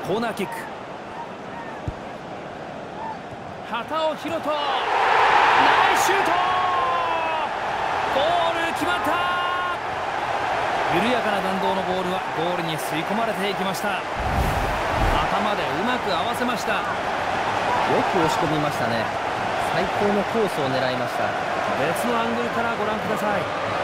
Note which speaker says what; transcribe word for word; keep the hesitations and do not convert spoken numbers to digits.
Speaker 1: コーナーキック。旗を拾うとナイスシュート。ゴール決まった。緩やかな弾道のボールはゴールに吸い込まれていきました。頭でうまく合わせました。
Speaker 2: よく押し込みましたね。最高のコースを狙いました。
Speaker 1: 別のアングルからご覧ください。